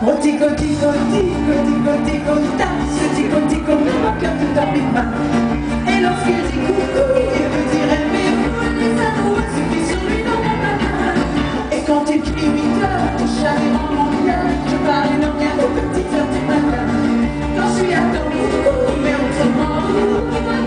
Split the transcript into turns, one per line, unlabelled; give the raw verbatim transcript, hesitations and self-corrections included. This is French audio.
On tico tico tico tico tico tasse, tico tico, mais mon cœur tout en bima. Et l'on fait des coucou.